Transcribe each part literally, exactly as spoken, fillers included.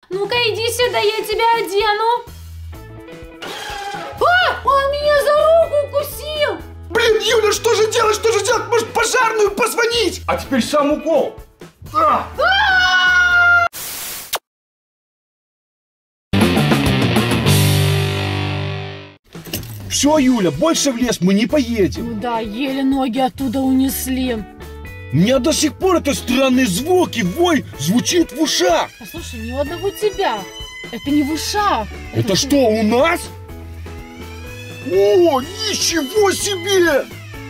Ну-ка иди сюда, я тебя одену. А! Он меня за руку укусил! Блин, Юля, что же делать, что же делать? Может, пожарную позвонить? А теперь сам укол. А! Все, Юля, больше в лес мы не поедем. Ну да, еле ноги оттуда унесли. У меня до сих пор это странные звуки, вой звучит в ушах. Послушай, ни у одного тебя. Это не в ушах. Это, это что, у нас? О, ничего себе!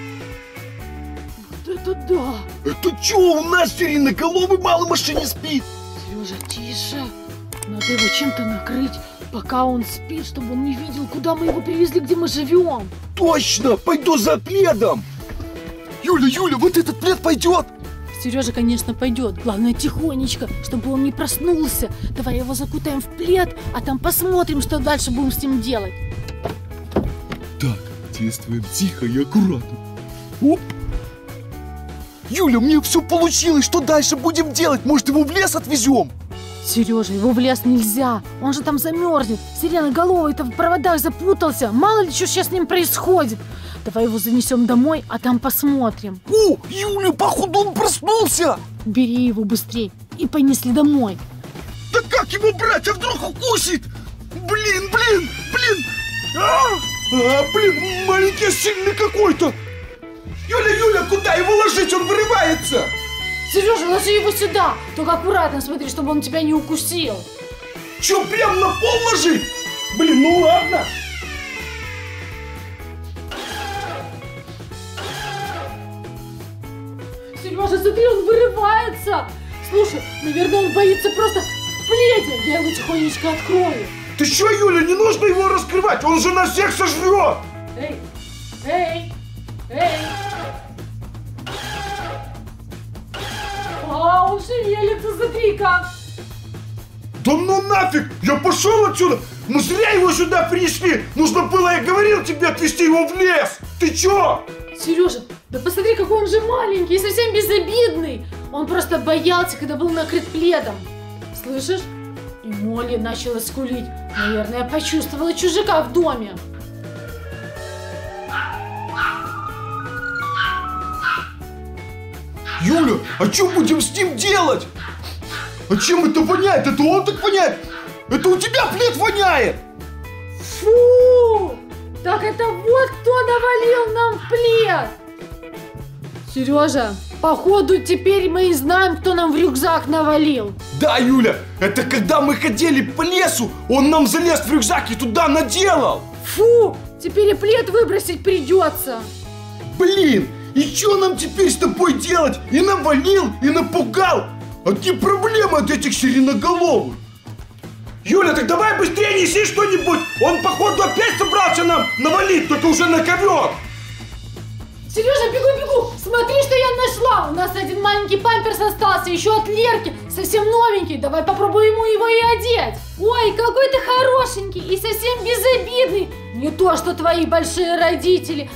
Вот это да! Это что, у нас сиреноголовый мало в машине спит? Сережа, тише. Надо его чем-то накрыть, пока он спит, чтобы он не видел, куда мы его привезли, где мы живем. Точно! Пойду за пледом! Юля, Юля, вот этот плед пойдет! Сережа, конечно, пойдет. Главное, тихонечко, чтобы он не проснулся. Давай его закутаем в плед, а там посмотрим, что дальше будем с ним делать. Так, действуем тихо и аккуратно. Оп! Юля, мне все получилось. Что дальше будем делать? Может, его в лес отвезем? Сережа, его в лес нельзя. Он же там замерзнет. Сиреноголовый-то в проводах запутался. Мало ли, что сейчас с ним происходит. Давай его занесем домой, а там посмотрим. О, Юля, походу он проснулся. Бери его быстрее и понесли домой. Да как его брать, а вдруг укусит? Блин, блин, блин. А, а блин, маленький, сильный какой-то. Юля, Юля, куда его ложить? Он вырывается. Сережа, ложи его сюда. Только аккуратно смотри, чтобы он тебя не укусил. Че, прям на пол ложить? Блин, ну ладно. Сережа, смотри, он вырывается. Слушай, наверное, он боится просто в пледе. Я его тихонечко открою. Ты что, Юля, не нужно его раскрывать, он же нас всех сожрет. Эй, эй, эй. А, он шевелится, смотри-ка. Да ну нафиг, я пошел отсюда. Мы зря его сюда пришли. Нужно было, я говорил тебе, отвезти его в лес. Ты че? Сережа, да посмотри, какой он же маленький и совсем безобидный. Он просто боялся, когда был накрыт пледом. Слышишь? И Молли начала скулить. Наверное, почувствовала чужака в доме. Юля, а что будем с ним делать? А чем это воняет? Это он так воняет? Это у тебя плед воняет! Фу! Так это вот кто навалил нам плед! Сережа, походу теперь мы и знаем, кто нам в рюкзак навалил. Да, Юля, это когда мы ходили по лесу, он нам залез в рюкзак и туда наделал. Фу! Теперь и плед выбросить придется. Блин, и что нам теперь с тобой делать? И навалил, и напугал. Одни проблемы от этих сиреноголовых. Юля, так давай быстрее неси что-нибудь. Он, походу, опять собрался нам навалить, только уже на ковер. Сережа, бегу-бегу! Смотри, что я нашла! У нас один маленький памперс остался, еще от Лерки, совсем новенький. Давай попробуем ему его и одеть. Ой, какой ты хорошенький и совсем безобидный. Не то, что твои большие родители.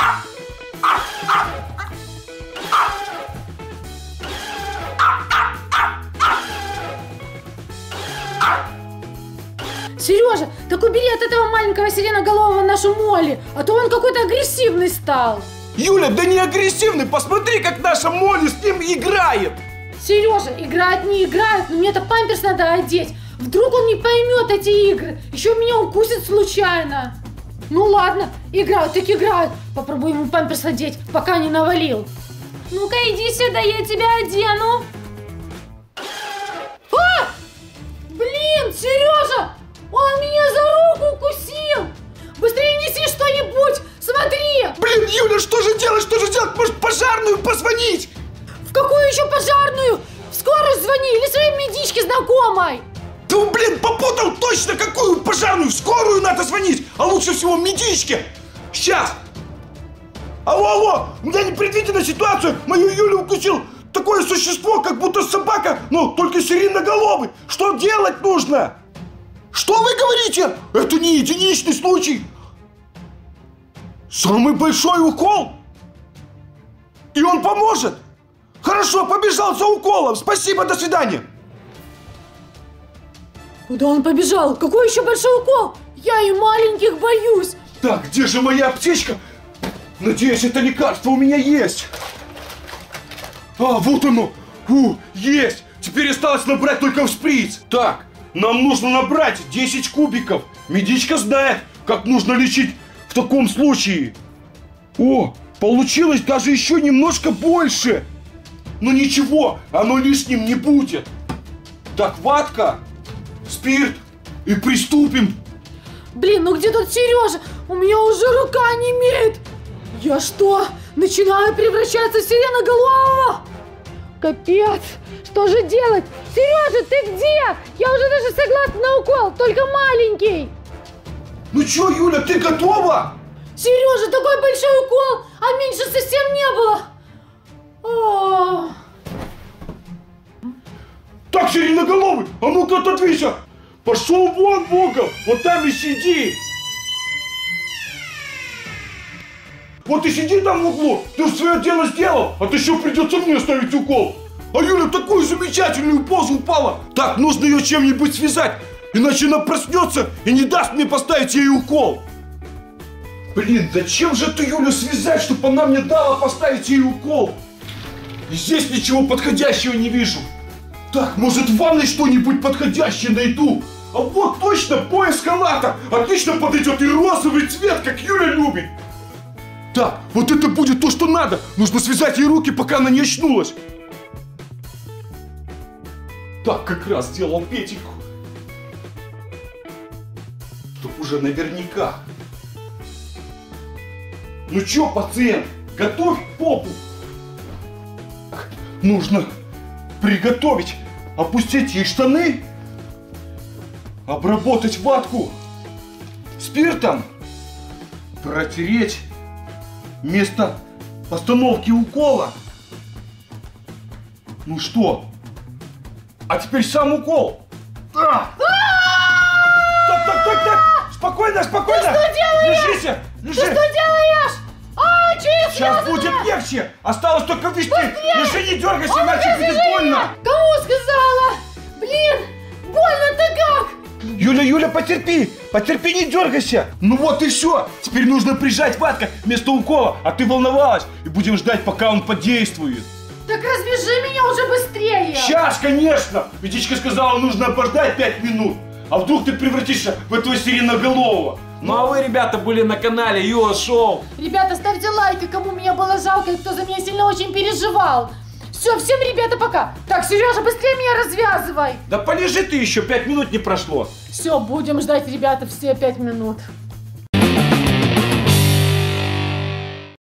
Сережа, так убери от этого маленького сиреноголового нашу Молли, а то он какой-то агрессивный стал. Юля, да не агрессивный, посмотри, как наша Молли с ним играет. Сережа, играть не играют, но мне-то памперс надо одеть. Вдруг он не поймет эти игры, еще меня укусит случайно. Ну ладно, играют, так играют. Попробуй ему памперс одеть, пока не навалил. Ну-ка иди сюда, я тебя одену. А! Блин, Сережа! Он меня за руку укусил! Быстрее неси что-нибудь! Смотри! Блин, Юля, что же делать, что же делать? Может, пожарную позвонить? В какую еще пожарную? В скорую звони или своей медичке знакомой? Да, блин, попутал точно, какую пожарную? В скорую надо звонить, а лучше всего медичке. Сейчас. Алло, алло, у меня непредвиденная ситуация. Мою Юлю укусил такое существо, как будто собака, но только сиреноголовый. Что делать нужно? Что вы говорите? Это не единичный случай. Самый большой укол. И он поможет. Хорошо, побежал за уколом. Спасибо, до свидания. Куда он побежал? Какой еще большой укол? Я и маленьких боюсь. Так, где же моя аптечка? Надеюсь, это лекарство у меня есть. А, вот оно. У, есть. Теперь осталось набрать только в шприц. Так, нам нужно набрать десять кубиков. Медичка знает, как нужно лечить в таком случае. О, получилось даже еще немножко больше. Но ничего, оно лишним не будет. Так, ватка, спирт и приступим. Блин, ну где тут Сережа? У меня уже рука онемеет. Я что, начинаю превращаться в сиреноголового? Капец, что же делать? Сережа, ты где? Я уже даже согласна на укол, только маленький. Ну что, Юля, ты готова? Сережа, такой большой укол, а меньше совсем не было. О. Так, сиреноголовый, а ну-ка отодвинься. Пошел вон, Богом, вот там и сиди. Вот и сиди там в углу, ты свое дело сделал, а то еще придется мне ставить укол. А Юля в такую замечательную позу упала. Так, нужно ее чем-нибудь связать, иначе она проснется и не даст мне поставить ей укол. Блин, зачем же ты Юлю связать, чтобы она мне дала поставить ей укол? И здесь ничего подходящего не вижу. Так, может в ванной что-нибудь подходящее найду? А вот точно пояс халата отлично подойдет и розовый цвет, как Юля любит. Так, вот это будет то, что надо. Нужно связать ей руки, пока она не очнулась. Так, как раз сделал петельку. Чтоб уже наверняка. Ну чё, пациент, готовь попу. Нужно приготовить, опустить ей штаны, обработать ватку спиртом, протереть место постановки укола. Ну что? А теперь сам укол. А! Так, так, так, так! Спокойно, спокойно! Ты что делаешь? Лежися, лежи! Ты что делаешь? А, что я Сейчас связана? будет легче! Осталось только ввести! Быстрее! Лежи, не дергайся, А иначе ну-ка, будет свяжи больно! меня! Кому сказала? Блин, больно-то как? Юля, Юля, потерпи! Потерпи, не дергайся! Ну вот и все! Теперь нужно прижать ватка вместо укола, а ты волновалась! И будем ждать, пока он подействует! Так развяжи меня уже быстрее! Сейчас, конечно! Медичка сказала, нужно обождать пять минут! А вдруг ты превратишься в этого сиреноголового? Ну а вы, ребята, были на канале Юа Шоу. Ребята, ставьте лайки, кому меня было жалко и кто за меня сильно очень переживал. Все, всем, ребята, пока. Так, Сережа, быстрее меня развязывай. Да полежи ты еще, пять минут не прошло. Все, будем ждать, ребята, все пять минут.